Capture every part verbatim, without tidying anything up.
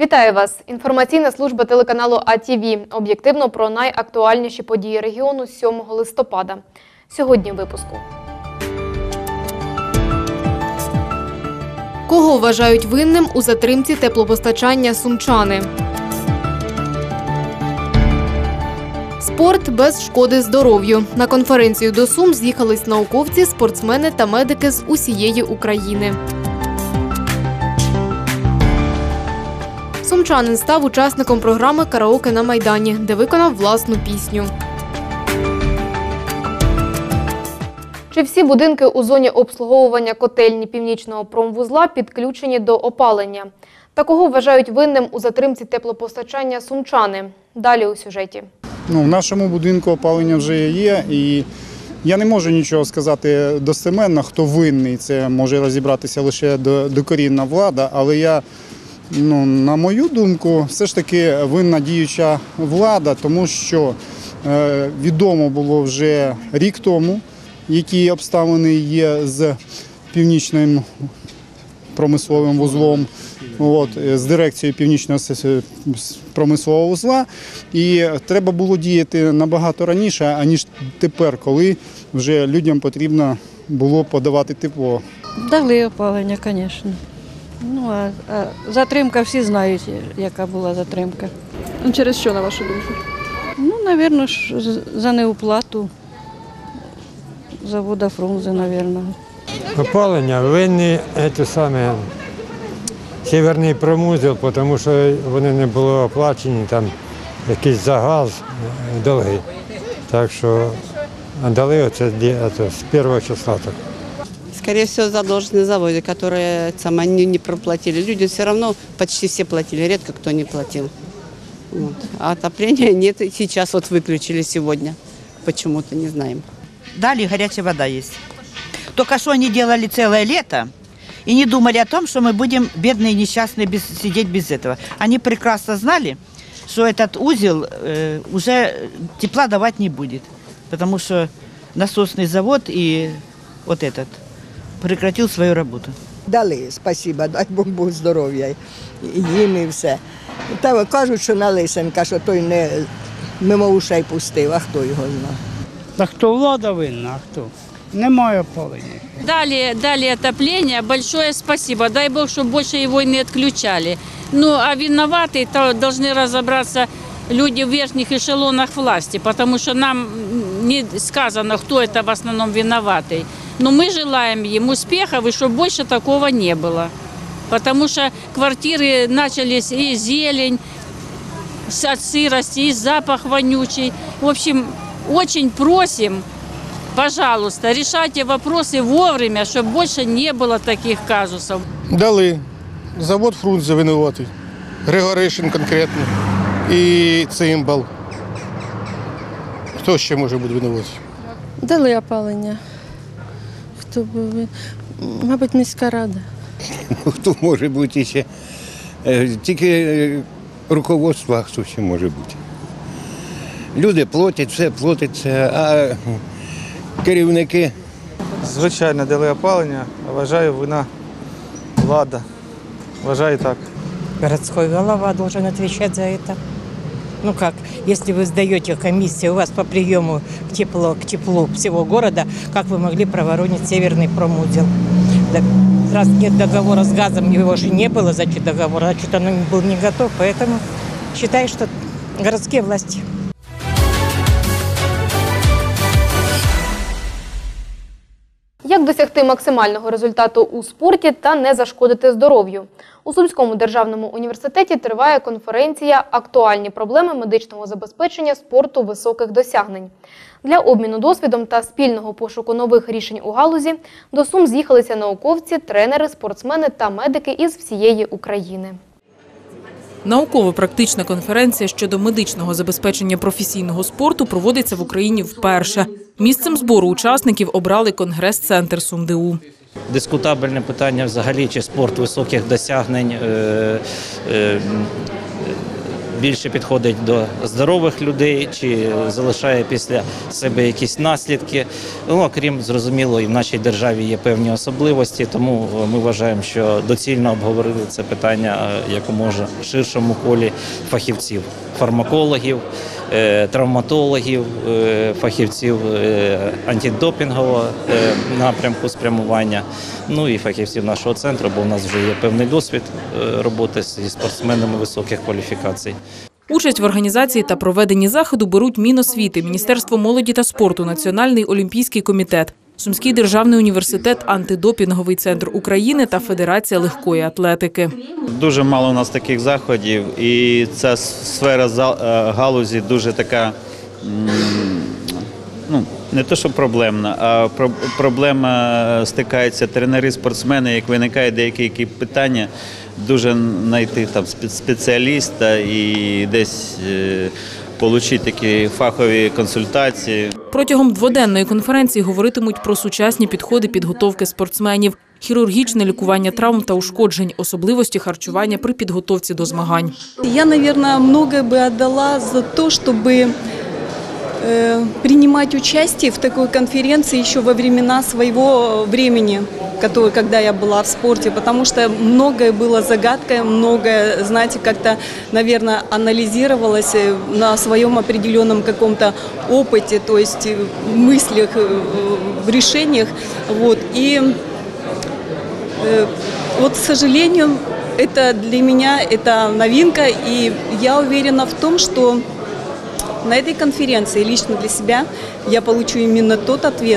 Вітаю вас! Інформаційна служба телеканалу А Ті Ві. Об'єктивно про найактуальніші події регіону сьомого листопада. Сьогодні в випуску. Кого вважають винним у затримці теплопостачання сумчани? Спорт без шкоди здоров'ю. На конференцію до Сум з'їхались науковці, спортсмени та медики з усієї України. Сумчанин став учасником програми «Караоке на Майдані», де виконав власну пісню. Чи всі будинки у зоні обслуговування котельні Північного промвузла підключені до опалення? Та кого вважають винним у затримці теплопостачання сумчани? Далі у сюжеті. Ну, в нашому будинку опалення вже є, і я не можу нічого сказати достеменно, хто винний. Це може розібратися лише докорінна влада, але я, ну, на мою думку, все ж таки винна діюча влада, тому що е, відомо було вже рік тому, які обставини є з північним промисловим вузлом, от, з дирекцією північного промислового вузла. І треба було діяти набагато раніше, аніж тепер, коли вже людям потрібно було подавати тепло. Дали опалення, звісно. Ну, а, а затримка, всі знають, яка була затримка. Ну, через що, на вашу думку? Ну, мабуть, за неуплату завода Фрунзе, мабуть. Опалення винні ці самі Северний промвузол, тому що вони не були оплачені, там якийсь за газ, долги. Так що дали оце з першого числа. Скорее всего, задолженные заводы, которые сама не, не проплатили. Люди все равно почти все платили, редко кто не платил. Вот. А отопления нет, и сейчас вот выключили сегодня. Почему-то, не знаем. Дали, горячая вода есть. Только что они делали целое лето и не думали о том, что мы будем бедные и несчастные без, сидеть без этого. Они прекрасно знали, что этот узел э, уже тепла давать не будет, потому что насосный завод и вот этот прекратил свою роботу. Дали, спасибо, дай Бог здоров'я, їм і все. Та кажуть, що на Лисенка, що той не мимо ушей пустив, а хто його знає. Та хто влада винна, а хто? Немає опалення. Дали, дали отопление, большое спасибо. Дай Бог, чтобы больше его не отключали. Ну, а виноваты то должны разобраться люди в верхних эшелонах власти, потому что нам не сказано, кто это в основном виноватый. Но мы желаем им успехов, и чтобы больше такого не было. Потому что квартиры начались и зелень, от сырости, и запах вонючий. В общем, очень просим, пожалуйста, решайте вопросы вовремя, чтобы больше не было таких казусов. Дали. Завод Фрунзе винуватий. Григоришин конкретно. І Цимбал. Хто ще може бути винуватий? Дали опалення. Хто був? Мабуть, міська рада. Хто може бути ще? Тільки руководство, а хто ще може бути? Люди платять, все платиться, а керівники? Звичайно, дали опалення, вважаю, вина влада. Вважаю так. Городской голова должен отвечать за это. Ну как, если вы сдаете комиссию, у вас по приему к теплу, к теплу всего города, как вы могли проворонить Северный промвузел? Раз нет договора с газом, его же не было, значит договор, значит он был не готов, поэтому считаю, что городские власти. Як досягти максимального результату у спорті та не зашкодити здоров'ю? У Сумському державному університеті триває конференція «Актуальні проблеми медичного забезпечення спорту високих досягнень». Для обміну досвідом та спільного пошуку нових рішень у галузі до Сум з'їхалися науковці, тренери, спортсмени та медики із всієї України. Науково-практична конференція щодо медичного забезпечення професійного спорту проводиться в Україні вперше. Місцем збору учасників обрали Конгрес-центр СумДУ. Дискутабельне питання взагалі, чи спорт високих досягнень більше підходить до здорових людей, чи залишає після себе якісь наслідки. Ну, окрім, зрозуміло, і в нашій державі є певні особливості, тому ми вважаємо, що доцільно обговорити це питання якомога ширшому колі фахівців, фармакологів, травматологів, фахівців антидопінгового напрямку спрямування, ну і фахівців нашого центру, бо у нас вже є певний досвід роботи зі спортсменами високих кваліфікацій. Участь в організації та проведенні заходу беруть Міносвіти, Міністерство молоді та спорту, Національний олімпійський комітет, Сумський державний університет, Антидопінговий центр України та Федерація легкої атлетики. Дуже мало у нас таких заходів, і ця сфера галузі дуже така, ну, не то що проблемна, а проблема стикаються тренери, спортсмени, як виникає деякі питання, дуже знайти там спеціаліста і десь отримати такі фахові консультації. Протягом дводенної конференції говоритимуть про сучасні підходи підготовки спортсменів, хірургічне лікування травм та ушкоджень, особливості харчування при підготовці до змагань. Я, наверное, многое бы отдала за то, чтобы э, принимать участие в такой конференции еще во времена своего времени, который, когда я была в спорте, потому что многое было загадкой, многое, знаете, как-то, наверное, анализировалось на своем определенном каком-то опыте, то есть в мыслях, в решениях. Вот. И э, вот, к сожалению, это для меня это новинка, и я уверена в том, что на этой конференции лично для себя я получу именно тот ответ,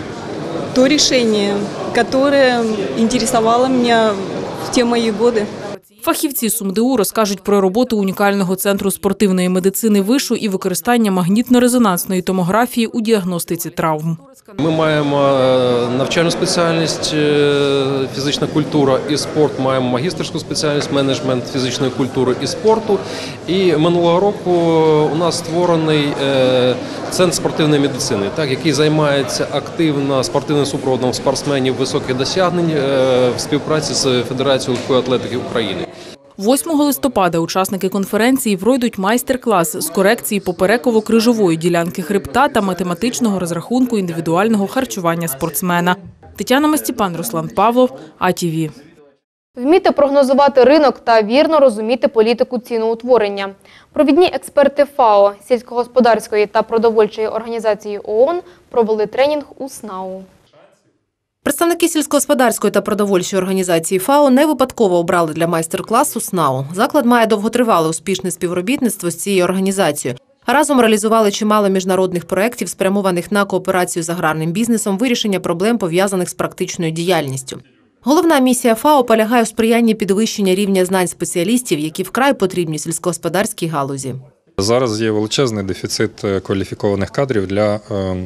то решение, которое интересовало меня в те мои годы. Фахівці СумДУ розкажуть про роботу унікального центру спортивної медицини вишу і використання магнітно-резонансної томографії у діагностиці травм. Ми маємо навчальну спеціальність фізична культура і спорт, маємо магістерську спеціальність менеджмент фізичної культури і спорту. І минулого року у нас створений центр спортивної медицини, так, який займається активно спортивним супроводом спортсменів високих досягнень в співпраці з Федерацією легкої атлетики України. восьмого листопада учасники конференції пройдуть майстер-клас з корекції попереково-крижової ділянки хребта та математичного розрахунку індивідуального харчування спортсмена. Тетяна Мастіпан, Руслан Павлов, А Ті Ві. Вміти прогнозувати ринок та вірно розуміти політику ціноутворення. Провідні експерти ФАО, сільськогосподарської та продовольчої організації ООН провели тренінг у СНАУ. Представники сільськогосподарської та продовольчої організації ФАО не випадково обрали для майстер-класу СНАУ. Заклад має довготривале успішне співробітництво з цією організацією. Разом реалізували чимало міжнародних проєктів, спрямованих на кооперацію з аграрним бізнесом, вирішення проблем, пов'язаних з практичною діяльністю. Головна місія ФАО полягає у сприянні підвищення рівня знань спеціалістів, які вкрай потрібні сільськогосподарській галузі. Зараз є величезний дефіцит кваліфікованих кадрів для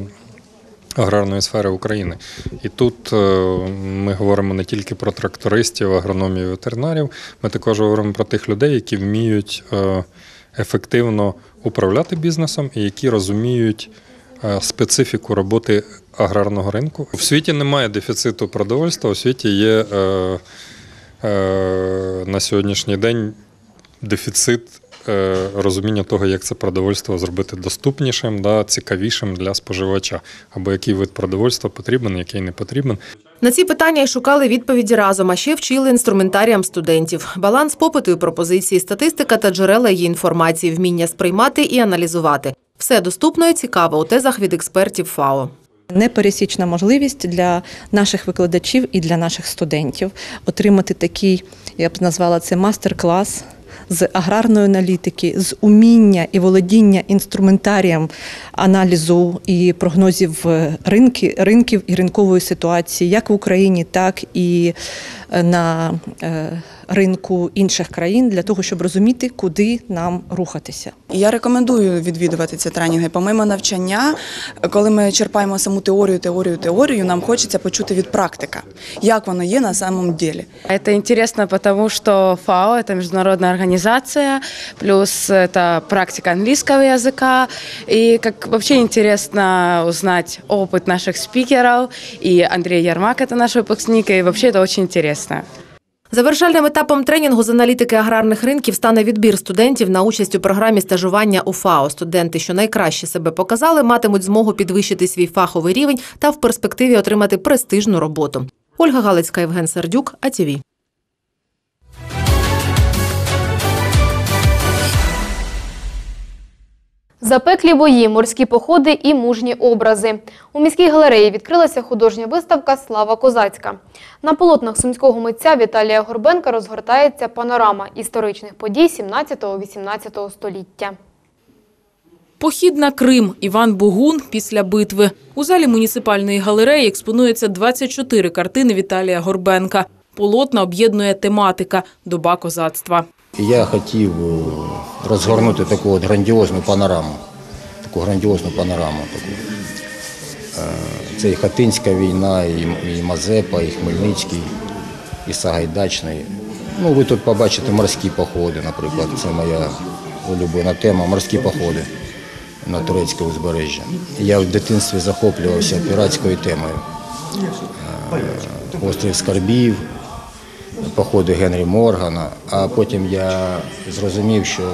аграрної сфери України. І тут ми говоримо не тільки про трактористів, агрономів, ветеринарів, ми також говоримо про тих людей, які вміють ефективно управляти бізнесом і які розуміють специфіку роботи аграрного ринку. У світі немає дефіциту продовольства, у світі є е, е, на сьогоднішній день дефіцит е, розуміння того, як це продовольство зробити доступнішим, да, цікавішим для споживача, або який вид продовольства потрібен, який не потрібен. На ці питання й шукали відповіді разом, а ще вчили інструментаріям студентів. Баланс попиту і пропозиції, статистика та джерела її інформації, вміння сприймати і аналізувати. Все доступно і цікаво у тезах від експертів ФАО. Непересічна можливість для наших викладачів і для наших студентів отримати такий, я б назвала це, мастер-клас з аграрної аналітики, з уміння і володіння інструментарієм аналізу і прогнозів ринки, ринків і ринкової ситуації, як в Україні, так і на ринку інших країн, для того, щоб розуміти, куди нам рухатися. Я рекомендую відвідувати ці тренінги. Помимо навчання, коли ми черпаємо саму теорію, теорію, теорію, нам хочеться почути від практика, як воно є на самом деле. Это интересно, потому что ФАО – это международная организация, плюс это практика английского языка. И как вообще интересно узнать опыт наших спикеров. И Андрей Ярмак – это наш выпускник, и вообще это очень интересно. Завершальним етапом тренінгу з аналітики аграрних ринків стане відбір студентів на участь у програмі стажування у ФАО. Студенти, що найкраще себе показали, матимуть змогу підвищити свій фаховий рівень та в перспективі отримати престижну роботу. Ольга Галицька, Євген Сердюк, А Ті Ві. Запеклі бої, морські походи і мужні образи. У міській галереї відкрилася художня виставка «Слава козацька». На полотнах сумського митця Віталія Горбенка розгортається панорама історичних подій сімнадцятого-вісімнадцятого століття. Похід на Крим. Іван Богун після битви. У залі муніципальної галереї експонується двадцять чотири картини Віталія Горбенка. Полотна об'єднує тематика «Доба козацтва». Я хотів розгорнути таку от грандіозну панораму, таку грандіозну панораму. Таку. Це і Хатинська війна, і Мазепа, і Хмельницький, і Сагайдачний. Ну, ви тут побачите морські походи, наприклад, це моя улюблена тема – морські походи на турецьке узбережжя. Я в дитинстві захоплювався піратською темою. Острів Скарбів, походи Генрі Моргана, а потім я зрозумів, що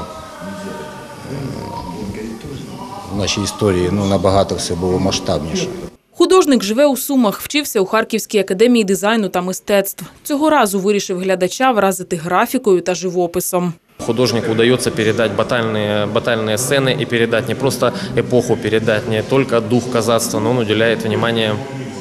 в нашій історії ну, набагато все було масштабніше. Художник живе у Сумах, вчився у Харківській академії дизайну та мистецтв. Цього разу вирішив глядача вразити графікою та живописом. Художнику удается передать батальные, батальные сцены и передать не просто эпоху, передать не только дух казацтва, но он уделяет внимание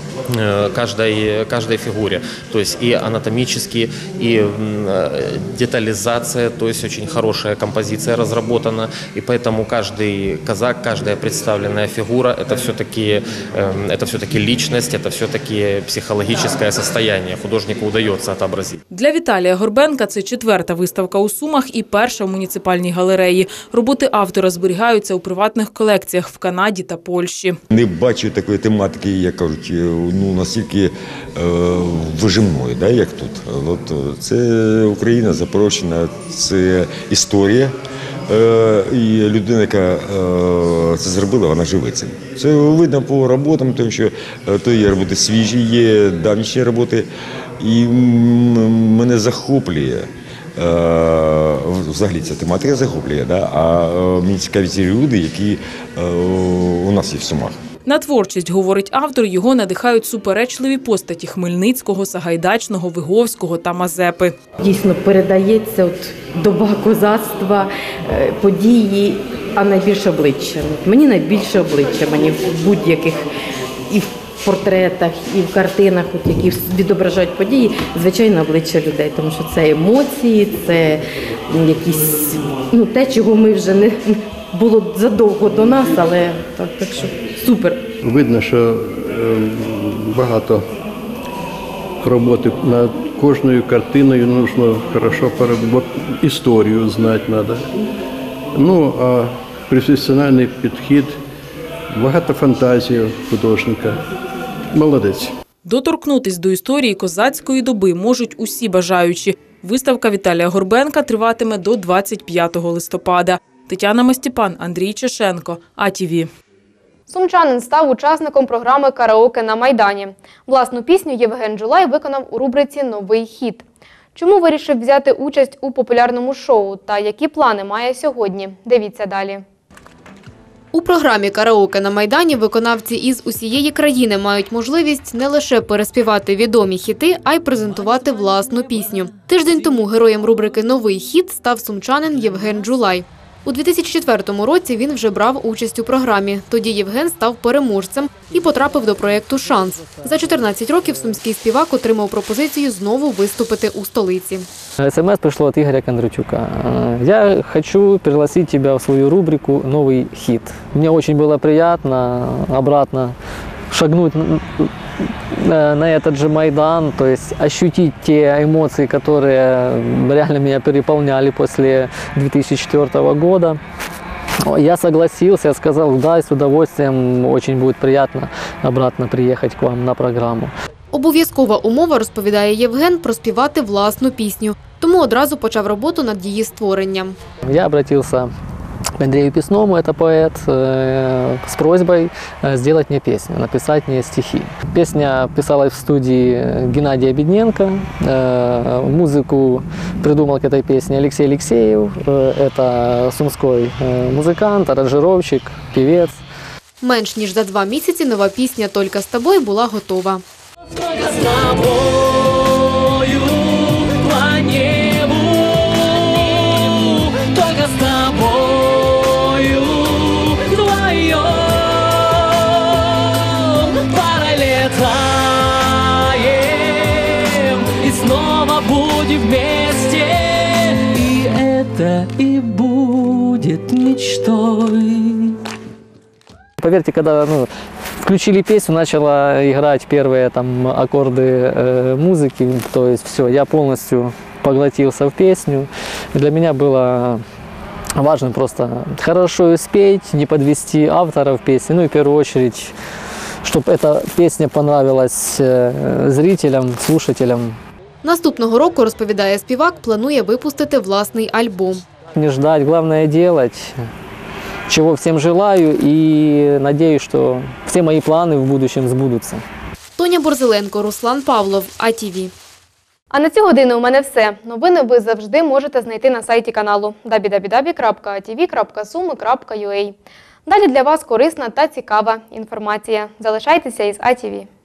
каждой, каждой фигуре. То есть и анатомически, и детализация, то есть очень хорошая композиция разработана. И поэтому каждый казак, каждая представленная фигура – это все-таки, это все-таки личность, это все-таки психологическое состояние. Художнику удается отобразить. Для Віталія Горбенка це четверта виставка у Сумах і перша в муніципальній галереї. Роботи автора зберігаються у приватних колекціях в Канаді та Польщі. Не бачу такої тематики, як кажуть, ну, настільки е, вижимної, да, як тут. От, це Україна, Запорожчина, це історія. Е, і людина, яка е, це зробила, вона живе цим. Це видно по роботам, тому що е, то є роботи свіжі, є давнішні роботи. І мене захоплює. Взагалі ця тематика захоплює, да? А мені цікаві ці люди, які у нас є в Сумах. На творчість, говорить автор, його надихають суперечливі постаті Хмельницького, Сагайдачного, Виговського та Мазепи. Дійсно передається от доба козацтва, події, а найбільше обличчя. Мені найбільше обличчя, мені в будь-яких і в портретах, і в картинах, от, які відображають події, звичайно, обличчя людей, тому що це емоції, це якісь, ну, те, чого ми вже не було задовго до нас, але так, так що супер. Видно, що багато роботи над кожною картиною, потрібно хорошо історію знати треба. Ну, а професіональний підхід, багато фантазії художника. Молодець. Доторкнутись до історії козацької доби можуть усі бажаючі. Виставка Віталія Горбенка триватиме до двадцять п'ятого листопада. Тетяна Мастіпан, Андрій Чешенко, А Ті Ві. Сумчанин став учасником програми «Караоке на Майдані». Власну пісню Євген Джулай виконав у рубриці «Новий хіт». Чому вирішив взяти участь у популярному шоу та які плани має сьогодні? Дивіться далі. У програмі «Караоке на Майдані» виконавці із усієї країни мають можливість не лише переспівати відомі хіти, а й презентувати власну пісню. Тиждень тому героєм рубрики «Новий хіт» став сумчанин Євген Джулай. У дві тисячі четвертому році він вже брав участь у програмі. Тоді Євген став переможцем і потрапив до проєкту «Шанс». За чотирнадцять років сумський співак отримав пропозицію знову виступити у столиці. СМС пришло от Игоря Кондратюка. Я хочу пригласить тебя в свою рубрику «Новый хит». Мне очень было приятно обратно шагнуть на этот же Майдан, то есть ощутить те эмоции, которые реально меня переполняли после две тысячи четвёртого года. Я согласился, сказал, да, с удовольствием, очень будет приятно обратно приехать к вам на программу. Обов'язкова умова, розповідає Євген, проспівати власну пісню. Тому одразу почав роботу над її створенням. Я обратился Андрею Песному, это поэт, э, с просьбой э, сделать мне песню, написать мне стихи. Песня писалась в студии Геннадия Бедненко, э, музыку придумал к этой песне Алексей Алексеев, э, это сумской э, музыкант, аранжировщик, певец. Менш ніж за два місяці нова пісня «Тільки з тобою» була готова. И будет мечтой. Поверьте, когда ну, включили песню, начала играть первые там аккорды э, музыки, то есть все, я полностью поглотился в песню. И для меня было важно просто хорошо ее спеть, не подвести авторов песни, ну и в первую очередь, чтобы эта песня понравилась э, зрителям, слушателям. Наступного року, розповідає співак, планує випустити власний альбом. Не ждать, главное делать, чего всем желаю, и надеюсь, что все мои планы в будущем сбудутся. Тоня Борзеленко, Руслан Павлов, А Ті Ві. А на цю годину у мене все. Новини ви завжди можете знайти на сайті каналу дабл ю дабл ю дабл ю крапка а ті ві крапка суми крапка ю а. Далі для вас корисна та цікава інформація. Залишайтеся із А Ті Ві.